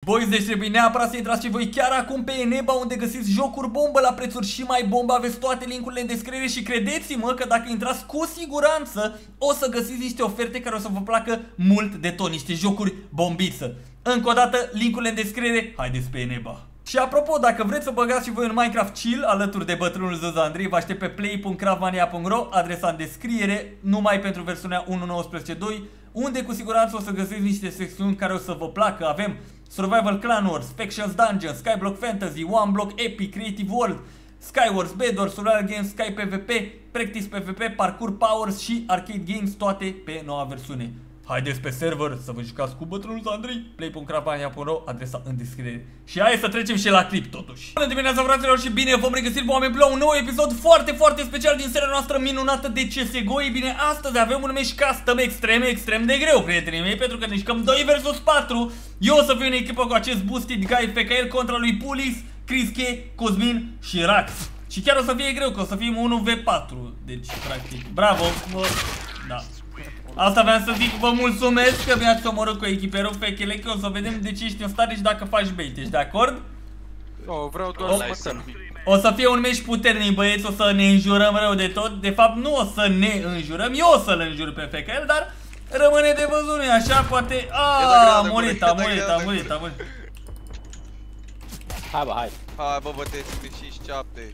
Boys, deci trebuie neapărat să intrați și voi chiar acum pe Eneba, unde găsiți jocuri bombă la prețuri și mai bombă. Aveți toate linkurile în descriere și credeți-mă că dacă intrați cu siguranță o să găsiți niște oferte care o să vă placă mult de tot, niște jocuri bombiță. Încă o dată, linkurile în descriere, haideți pe Eneba. Și apropo, dacă vreți să băgați și voi în Minecraft Chill alături de bătrânul Zoza Andrei, vă aștept pe play.craftmania.ro, adresa în descriere, numai pentru versiunea 1.19.2, unde cu siguranță o să găsiți niște secțiuni care o să vă placă. Avem Survival Clan Wars, Factions Dungeon, Skyblock Fantasy, One Block Epic, Creative World, Skywars, Bedwars, Survival Games, Sky PvP, Practice PvP, Parkour Powers și Arcade Games, toate pe noua versiune. Haideți pe server să vă jucați cu bătrânul Andrei, play.craftmania.ro, adresa în descriere. Și hai să trecem și la clip totuși. Bună dimineața, fraților, și bine v-am regăsit, oameni, la un nou episod foarte special din seria noastră minunată de CSGO. Ei bine, astăzi avem un meci custom extrem de greu, prietenii mei, pentru că ne jucăm 2 vs 4. Eu o să fiu în echipă cu acest boosted guy FKL contra lui Pulix, Criske, Cosmin și Rax. Și chiar o să fie greu, că o să fim 1v4. Deci, practic, bravo, da. Asta vreau să zic, vă mulțumesc că mi-ați omorât cu echiperul FKL, că o să vedem de ce ești în stare și dacă faci bait, ești de acord? Vreau doar să o să fie un meci puternic, băieți, o să ne înjurăm rău de tot. De fapt, nu o să ne înjurăm, eu o să-l înjur pe FKL, dar rămâne de văzut, nu-i așa? Poate... a murit. Hai bă, hai. Hai bă, băteți pe 5-7.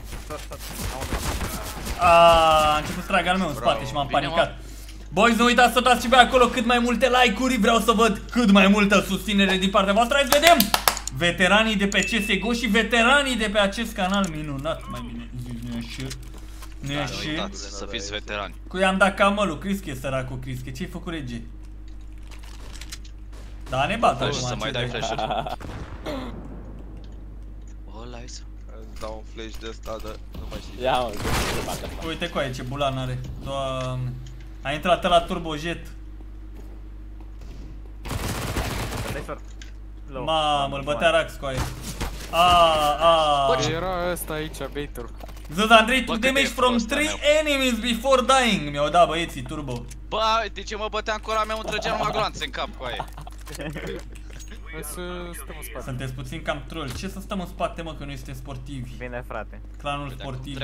A început să tragă al meu în spate și m-am panicat. Boys, nu uitați să dați și pe acolo cât mai multe like-uri. Vreau să văd cât mai multă susținere din partea voastră. Hai să vedem veteranii de pe CSGO și veteranii de pe acest canal minunat. Mai bine zis, nu e așa? Uitați să fiți veterani. Cui am dat camălul, Criske, săracul Criske. Ce-ai făcut, rege? Da, ne bat acum. Să mai dai flash-uri. O, Liza. Îți dau un flash de ăsta, dar nu mai știu. Ia mă, ce bată asta. Uite cu aia, ce bulan are. Doamne. A intrat la turbojet. Mamă, îl bătea Rax cu aia. Era ăsta aici, baitul. Zoza Andrei, took damage from 3 enemies before dying. Mi-au dat băieții turbo. Bă, de ce mă băteam cu ăla meu, îmi trăgeam numai gloanțe în cap cu aia. Hai să stăm în spate. Sunteți puțin cam troll. Ce să stăm în spate, mă, că noi suntem sportivi? Bine, frate. Clanul sportiv.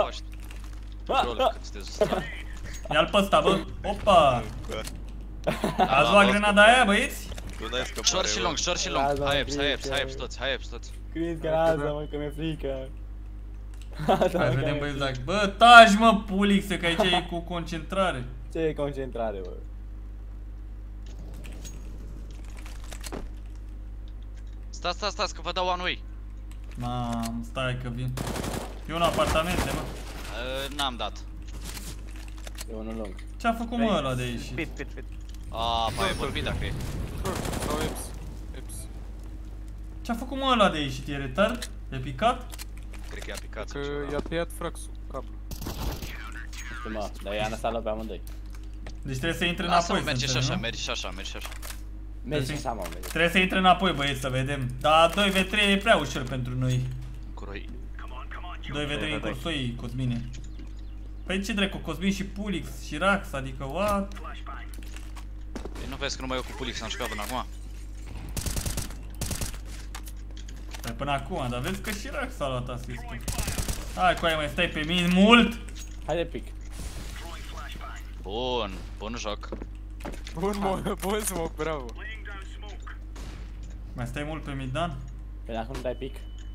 Ia-l pe ăsta, bă. Opa. Ați luat grenada aia, băieți? Short și long, short și long. Hai eps toți. Chris, lasă mă, că mi-e frică. Hai să vedem, băieți, dacă... Bă, taci, mă, Pulixe, că aici e cu concentrare. Ce e concentrare, bă? Stați, că vă dau one way. Mam, stai că vin. E un apartament, bă. N-am dat. E unul lung. Ce-a făcut, mă, ăla de aici? Pit. Mai e vorbit dacă e. Sau eps. Ce-a făcut, mă, ăla de aici? E retard? E picat? Cred că i-a picat. Că i-a tăiat fraxul, cablu. Știu mă, dar i-a lăsat pe amândoi. Deci trebuie să intre Lasă-mă, înapoi. merge și așa, nu? merge și așa. Mergi și așa, mă, mergi. Trebuie să intre înapoi, băieți, să vedem. Dar 2v3 e prea ușor pentru noi. Curoi. 2v3 în cursoi, Cosmine. Păi ce dracu, Cosmin și Pulix și Rax, adică what? Păi nu vezi că nu mai eu cu Pulix am jucat până acum? Păi până acum, dar vezi că și Rax a luat asistul. Hai cu aia, mai stai pe mine mult! Hai de pic. Bun joc. Bun smoke, bravo. Mai stai mult pe mid, Dan? Păi dacă nu dai pic.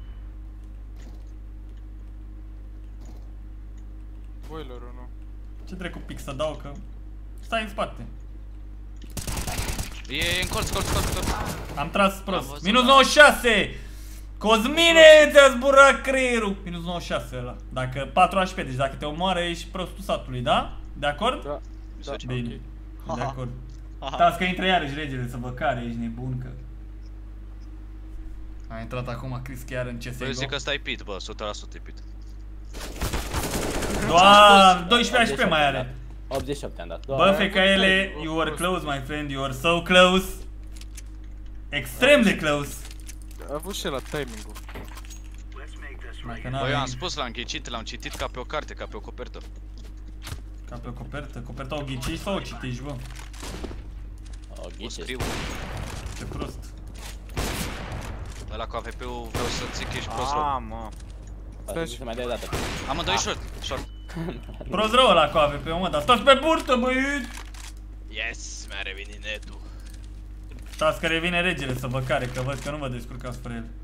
Boilerul, nu. Ce dracu pic să dau, că... Stai în spate. E în colț. Am tras prost. Minus 96! Cosmine, ți-a zburat creierul! Minus 96 ăla. Dacă 4 HP, deci dacă te omoară ești prostul satului, da? De acord? Da. Bine. De acord. Stați că intră iarăși regele să vă care, ești nebun că... A intrat acum Chris chiar în CSGO. Bă, eu zic că ăsta e pit, bă, 100% e pit. Doar 12 HP mai are. 88 am dat. Bă, FKL, you are close, my friend, you are so close. Extrem de close. A avut și la timing-ul. Bă, eu am spus, l-am ghicit, l-am citit ca pe o carte, ca pe o copertă. Ca pe o copertă? Coperta o ghicești sau o citești, bă? O O ghicești. scriu. Ce prost. Ăla cu AVP-ul vreau să zic că ești prost rău. Mă. Poate să mai dai o dată. Amândoi short. Prost rău ăla cu AVP, mă, dar stați pe burtă, băieți! Yes, mi-a revenit netul. Stați că revine regele să vă care, că văd că nu vă descurcați spre el.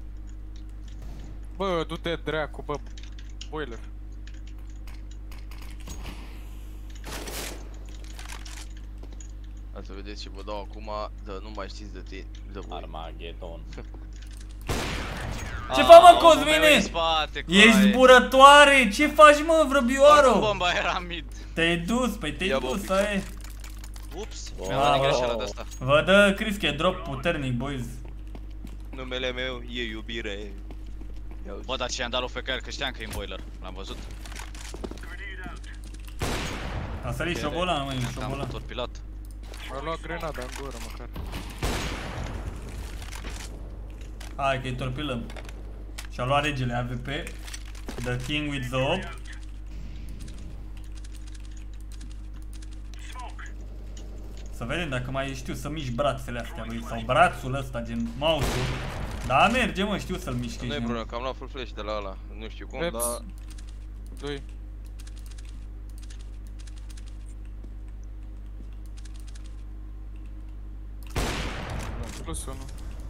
Bă, du-te dracu, bă. Boiler. Hai să vedeți ce vă dau acum, dar nu mai știți de tine, de voi. Armageddon. Ce faci, mă, În Cosmine? spate, Ești zburătoare! Ce faci, mă, vrăbioaro? Bomba era mid. Te-ai dus, păi te-ai dus, ai. Ups, Oh. mi-am dat greșeala de asta. Vă dă Crische drop puternic, boys. Numele meu e iubire. Bă, dar ce i-am dat lui FKR, că știam că e în boiler. L-am văzut. A sărit șobolan, măi, Am șobolan. torpilat. M-a luat grenada în gură, măcar. Hai că-i torpilăm. Și-a luat regele AVP. The King with the Op. Să vedem dacă mai știu să mișc brațele astea, băi, sau brațul ăsta, gen mouse-ul. Da, merge, mă, știu să-l mișc. Nu e problemă, că am luat full flash de la ăla. Nu știu cum, Reps. dar... 2. Plus 1.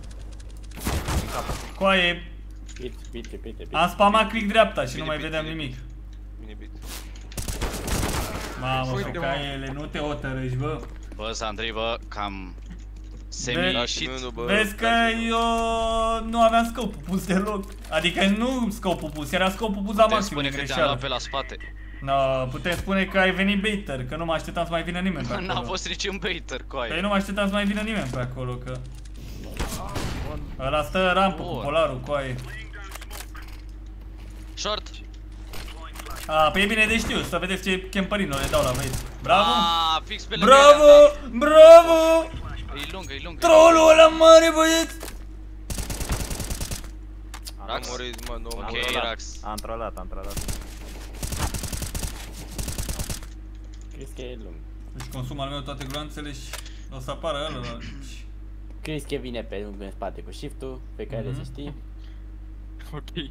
Coaie, Pite. am spamat click dreapta și nu mai vedeam nimic. Bine bit. Mamă, Uite, pe mă. caiele, nu te hotărăști, bă. Bă, Sandrei, bă, cam Dați-mi semi-shit. unul, bă. Vezi că dați-mi eu nu aveam scopul pus deloc. Adică nu scopul pus, era scopul pus la Putem maxim, spune e că te-am greșeală. luat pe la spate. No, putem spune că ai venit baiter, că nu mă așteptam să mai vină nimeni pe N-a acolo. fost niciun baiter, Păi coaie. nu mă așteptam să mai vină nimeni pe acolo, că... Ăla stă rampă cu Bun. polarul, coaie. Short. A, păi e bine de știu, să vedeți ce campărino le dau la băieți. Bravo! Fix pe lângă Bravo! ea, Bravo! da. E lungă, e lungă. Trollul ăla mare, băieți! Am murit, mă, nu am murit. Ok, Rax. Am trollat. Crische e lung. Deci consum al meu toate gloanțele și o să apară ăla. Crische vine pe lung în spate cu shift-ul, pe care să știi. Ok.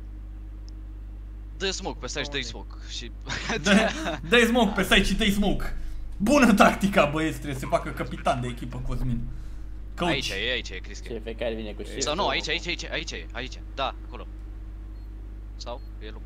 Dă smoke pe site, dă smoke. Și... Dă-i smoke pe site și dă-i smoke. Bună tactica, băieți, trebuie să facă capitan de echipă Cosmin. Coach. Aici e, Crische. Și pe care vine cu shift. Sau nu, aici. Da, acolo. Sau? E lung.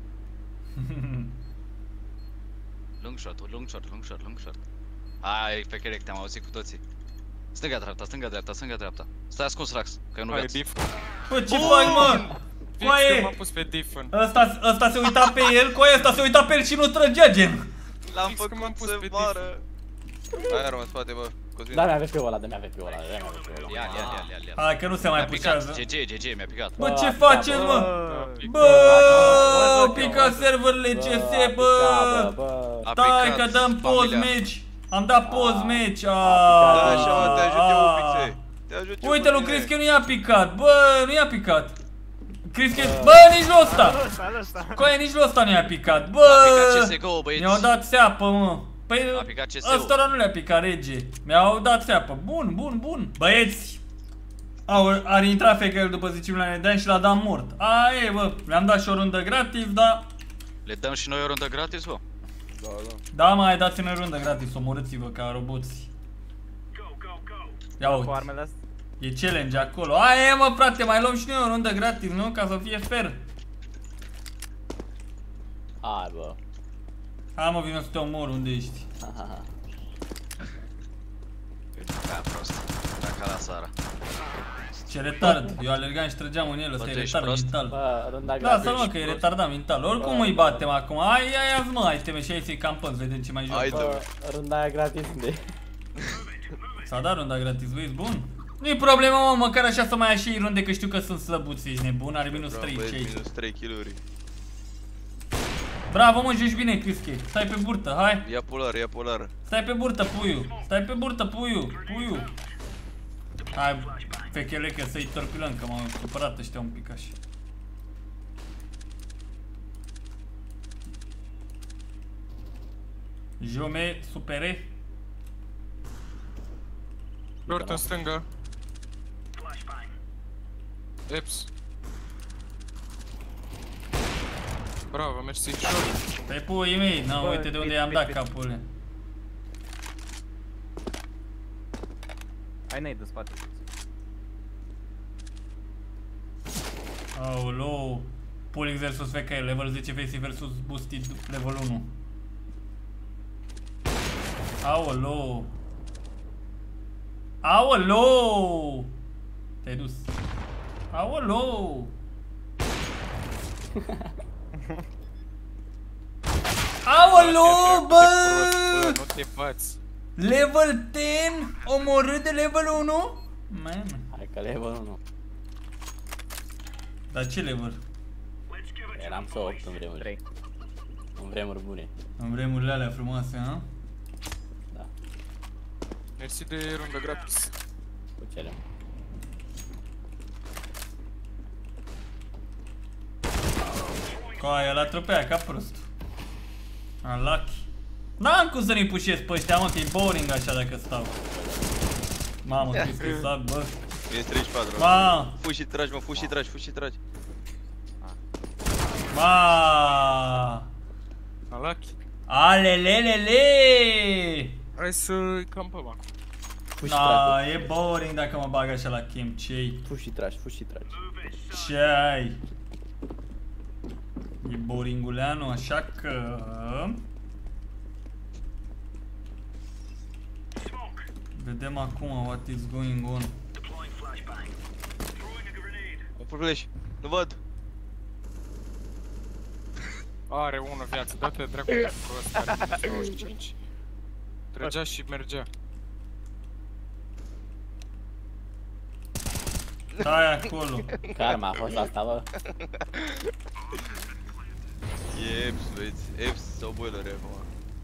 Lung shot. Hai, pe corect, te-am auzit cu toții. Stânga, dreapta. Stai ascuns, Rax, că eu nu Hai, viață. diff. Bă, ce faci, mă? Fix că Coaie! m-am pus pe diff- în. Ăsta se uita pe el, coaie, ăsta se uita pe el și nu trăgea, gen. L-am Fix că m-am făcut pus să pe moară. Aia rămân în spate, bă. Cosmin. Da, mi-a AVP-ul ăla, Ia. Hai că nu se mai Mi-a picat, pușează. GG, mi-a picat. Bă, ce facem, mă? Bă, pica serverele CS, bă. A Stai picat că dăm post familia. match. Am dat post match. Da, așa, mă, te ajut eu, Pixe. Te ajut eu. Uite, nu Cosmine. crezi că nu i-a picat. Bă, nu i-a picat. Crezi că... Bă, nici lui ăsta. Coaie, nici lui ăsta nu i-a picat. A picat Bă, CSGO, băieți. mi-au dat seapă, mă. Păi A picat CS-ul. ăstora nu le-a picat, rege. Mi-au dat seapă. Bun. Băieți, ar intra FKL după 10 milioane de ani și l-a dat mort. Aia e, bă, le-am dat și o rundă gratis, dar... Le dăm și noi o rundă gratis, bă? Da, mai dați-ne o rundă gratis, omorâți-vă ca roboți. Ia Cu uite, armele astea. e challenge acolo. Aia e, mă, frate, mai luăm și noi o rundă gratis, nu? Ca să fie fair. Hai, bă. Hai, mă, vină să te omor, unde ești? Da, prost. Dacă la țară. Ce retard, eu alergam și trăgeam în el, ăsta Bă, e tu ești retard prost? mental. Bă, runda Da, gratis. să mă, că e retardat mental. Oricum îi batem acum. Hai, ia-ți, mă, hai, teme și hai să-i campăm, să vedem ce mai joc. Hai, Bă, runda aia gratis unde? S-a dat runda gratis, băieți, bun. Nu-i problemă, mă, măcar așa să mai ia și runde, că știu că sunt slăbuți, ești nebun, are minus 3 Băieți, și aici. minus 3 kill-uri. Bravo, mă, joci bine, Crische. Stai pe burtă, hai. Ia polar. Stai pe burtă, puiu. Hai, fechele, că să-i torpilăm, că m-au supărat ăștia un pic așa. Jome, supere. Short în stânga. Eps. Bravo, mersi. Short. Pe puii mei, nu, uite de unde i-am dat capul. Ai nade în spate. Aoleu. Pulix versus FK, level 10 face versus boosted level 1. Aoleu. Aoleu. Te-ai dus. Aoleu. Aoleu, bă! Nu te bați. Level 10 omorât de level 1? Man. Hai că level 1. Dar ce level? Eram să 8 în vremuri. 3. În vremuri bune. În vremurile alea frumoase, ha? Da. Mersi de rundă gratis. Cu cerem. Coaia la trupea ca prost. Unlucky. N-am cum să nu-i pușesc pe ăștia, mă, că e boring așa dacă stau. Mamă, crezi că e sab, bă. Minus 34. Ma! Fugi și tragi, mă, fugi și tragi, fugi și tragi. Ma! Alaki. Alelelele! Hai să cam pe bani. Fugi și Na, tragi. e boring dacă mă bag așa la camp, ce-i? Fugi și tragi, fugi și tragi. Ce-ai? E boringuleanu, așa că... Vedem acum what is going on. Mă flash. Nu văd. Are ună viață, dă-te dracu de prost, are minus 95. Trăgea și mergea. Stai acolo. Karma a fost asta, bă. E Eps, băieți. Eps sau boiler acum.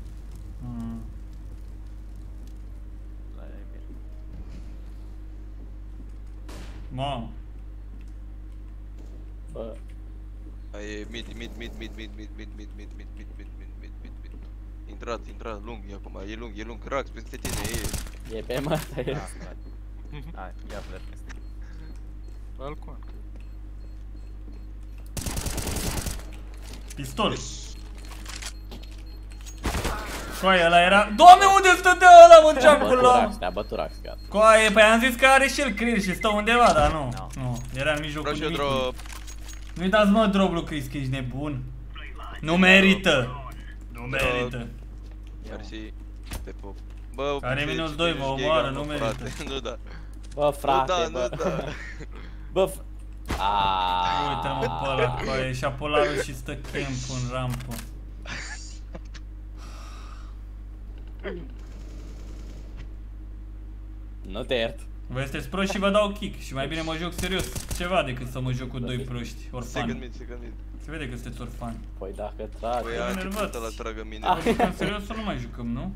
Mamă. Bă. E mid. Intrat, lung e acum, e lung, Rax peste tine, e. E pe mătă, e. Hai, ia flash peste. Balcon. Pistol. Coaie, ăla era... Doamne, unde stătea ăla, mă, geamcul ăla? Te-a bătut Rax, gata. Coaie, păi am zis că are și el clear și stă undeva, dar nu. Nu, era în mijlocul Vreau și eu nimic. drop. Nu-i dați, mă, drop lui Chris, că ești nebun. Nu merită. Nu merită. Mersi. Pe pop. Bă, Are minus 2, vă omoară, nu merită. Nu da. Bă, frate, Nu bă. da. Bă, Uite-mă pe ăla, coaie, și-a polarul și stă camp în rampă. Nu te iert. Voi sunteți proști și vă dau kick și mai bine mă joc serios ceva decât să mă joc cu doi proști, orfani. Second mid. Se vede că sunteți orfani. Păi dacă tragi. Păi a enervați. început ăla tragă mine. Vă jucăm serios sau nu mai jucăm, nu?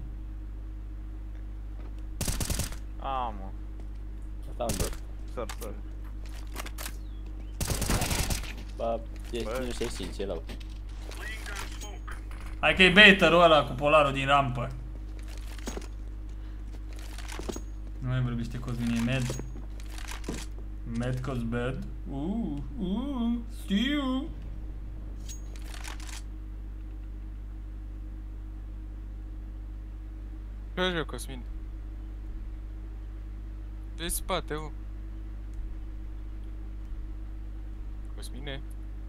A, mă. Stau în dor. Sorry. Bă, ești minus 65, e low. Hai că e baiterul ăla cu polarul din rampă. Nu mai vorbește Cosmin, e med. Med cos bad. Stiu. Ce joc, Cosmin? De spate, mă. Cosmine?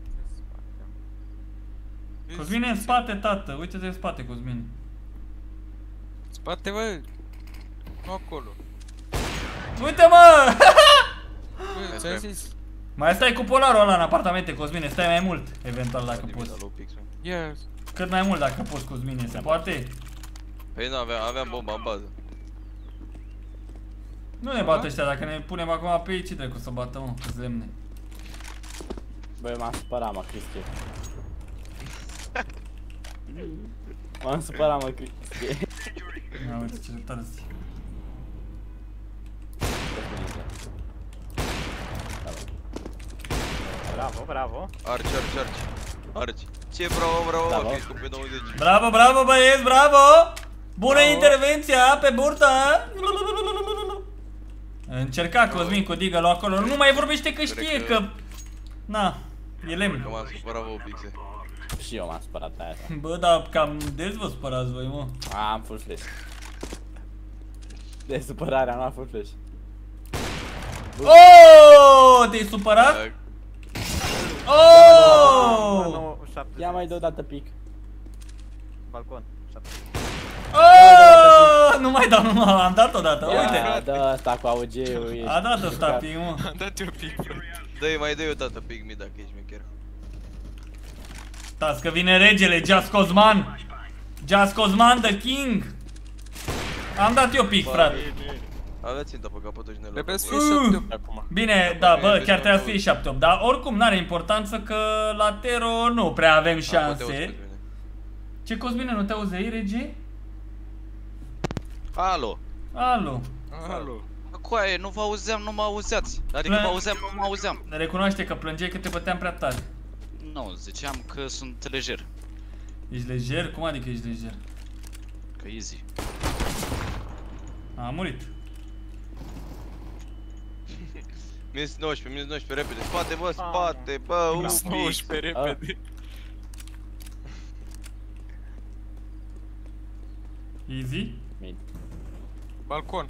Cosmin e în spate, tată. Uite-te în spate, Cosmin. Spate, bă! Nu acolo. Uite, mă! Bă, ți-am zis. Mai stai cu polarul ăla în apartamente, Cosmine. Stai mai mult, eventual, dacă poți. Ia, Cât mai mult dacă poți, Cosmine. Se poate? Păi nu, aveam bomba în bază. Nu ne bată ăștia, dacă ne punem acum pe ei, ce dracu să bată, mă, cu lemne. Băi, m-am supărat, mă, Cristi. M-am supărat, mă, Cristi. Ia uite ce tare. Bravo. Arci. Ce bravo, Bravo. mă, că ești cu pe 90. Bravo, bravo, băieți, bravo! Bună Bravo. intervenția pe burtă! Încerca Cosmin cu Deagle acolo, nu mai vorbește că știe Cred că- că... Na, e Că lemn. m-am supărat vă pixe. Și eu m-am spărat pe aia. Bă, dar cam des vă spărați voi, mă. Am full flash. De supărare am luat full flash. Oh, te-ai supărat? Oh! 1, 7. Ia mai dă o dată pic. Balcon. 7. Oh! Nu mai dau, nu am dat odată, uite. Ia, dă asta cu AUG-ul. A dat ăsta pic, mă. Am dat eu pic, frate. Dă-i, mai dă-i o dată pic mi dacă ești mecher. Stați că vine regele, Just Cosman. Just Cosman, the king. Am dat eu pic, frate. Aveți țintă pe capătul și ne Trebuie să luăm. fie 7 acum. Bine, da, bă, chiar trebuie să fie 7-8, dar oricum n-are importanță că la Tero nu prea avem șanse. Ce, Cosmine, nu te auzeai, rege? Alo. Alo. Alo. Coaie, nu vă auzeam, nu mă auzeați. Adică vă auzeam, nu mă auzeam. Recunoaște că plângeai că te băteam prea tare. Nu, ziceam că sunt lejer. Ești lejer? Cum adică ești lejer? Că easy. A murit. Minus 19, minus 19, repede. Spate, bă, spate, bă, Plus upi. 19 repede. Easy. Mid. Balcon.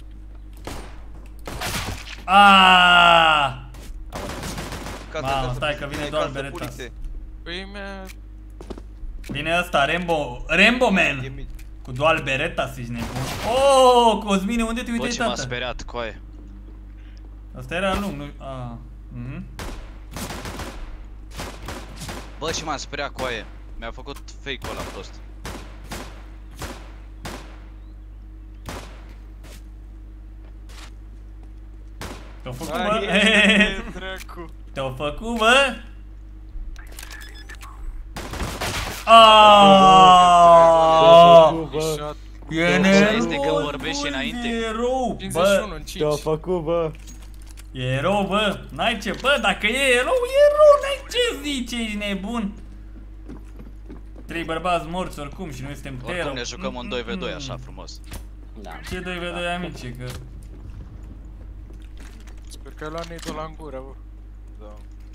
Aaaa! Casă, Mamă, casă, stai că vine casă, doar casă, Beretta. pulițe. Păi mi-a... Vine ăsta, Rambo E Man! mid. Cu dual Beretta, să-și nebun. Oh, Cosmine, unde te Bă, uitai, ce m-a tată? speriat, coaie. Asta era lung, nu... A. Bă, ce m-a speriat, coaie. Mi-a făcut fake-ul ăla prost. Te-au făcut, Ai, bă? e, dracu. Te-au făcut, bă? Aaaa! Shot. E Așa este nerou, când vorbești înainte. E rău, 51 bă, în 5. Te-a făcut, bă. e rău, bă, n-ai ce, bă, dacă e rău, n-ai ce zice, ești nebun. 3 bărbați morți oricum și noi suntem Tero. Oricum ne jucăm în 2v2 așa frumos. Da. Ce 2v2 amice, că... Sper că ai luat nade-ul ăla în gură, bă. Da.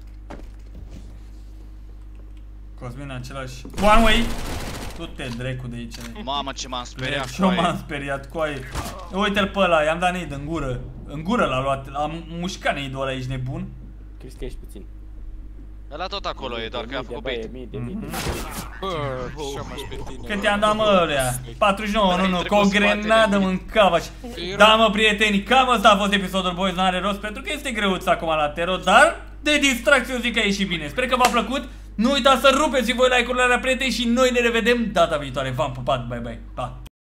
Cosmin același... One way! Tu te drecu de aici. Mamă, ce m-am speriat, Și eu m-am coaie. speriat, coaie. Uite-l pe ăla, i-am dat nade în gură. În gură l-a luat, am mușcat nade-ul ăla, ești nebun? Crezi că ești puțin. Ăla tot acolo e, doar că a făcut bait. Mid. Bă, ce am pe tine. Cât i-am dat, mă, ălea? 49, nu, cu o Trecut grenadă spatele. în cavaș. Da, mă, prieteni, cam ăsta a fost episodul, boys, n-are rost, pentru că este greuț acum la Tero, dar de distracție eu zic că a ieșit bine. Sper că v-a plăcut, nu uitați să rupeți și voi like-urile alea, prieteni, și noi ne revedem data viitoare. V-am pupat, bye, bye, pa!